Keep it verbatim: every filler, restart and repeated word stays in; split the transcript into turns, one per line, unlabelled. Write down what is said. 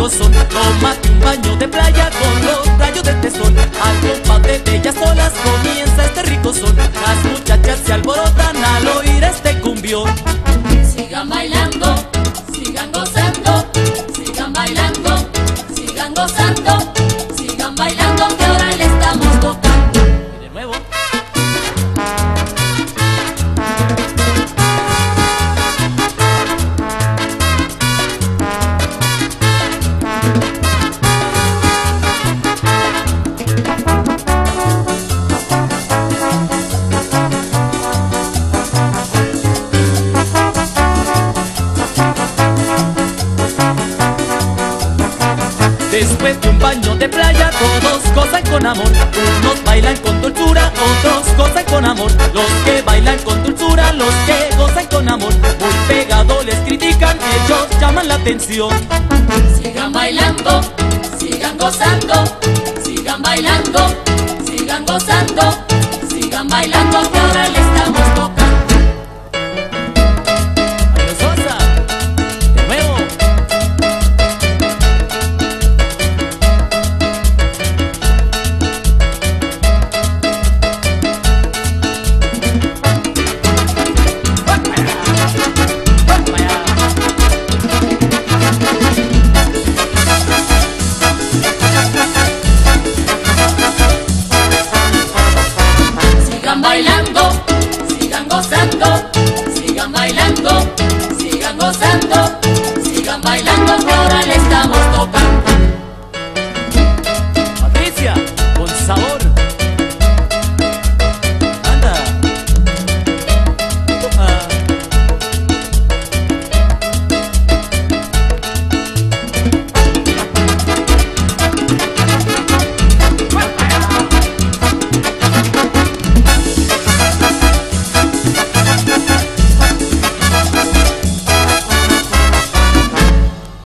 ricos son. Tómate un baño de playa con los rayos del tesón. Al compás de bellas olas comienza este rico son. Las muchachas se alborotan al oír este cumbión.
Sigan bailando, sigan gozando, sigan bailando, sigan gozando, sigan bailando que ahora le estamos tocando.
Y de nuevo. Después de un baño de playa todos gozan con amor. Unos bailan con dulzura, otros gozan con amor. Los que bailan con dulzura, los que gozan con amor. Muy pegado les critican, ellos llaman la atención.
Sigan bailando, sigan gozando, sigan bailando, sigan gozando, sigan bailando que ahora le estamos tocando.
Adiós, Sosa. De nuevo.
Sigan bailando, sigan gozando, sigan bailando, sigan gozando, sigan bailando que ahora le estamos